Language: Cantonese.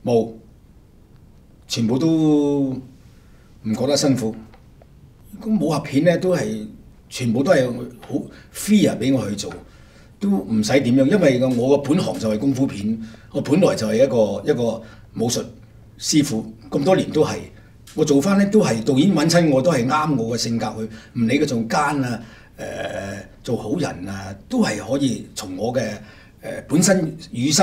冇，全部都唔覺得辛苦。咁武俠片咧都係全部都係好 free 俾我去做，都唔使點樣，因為我個本行就係功夫片，我本來就係一個武術師傅，咁多年都係。我做翻咧都係導演揾親我都係啱我嘅性格去，唔理佢做奸啊，做好人啊，都係可以從我嘅本身與生。